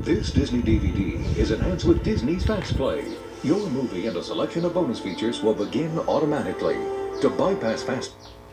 This Disney DVD is enhanced with Disney's Fast Play. Your movie and a selection of bonus features will begin automatically. To bypass Fast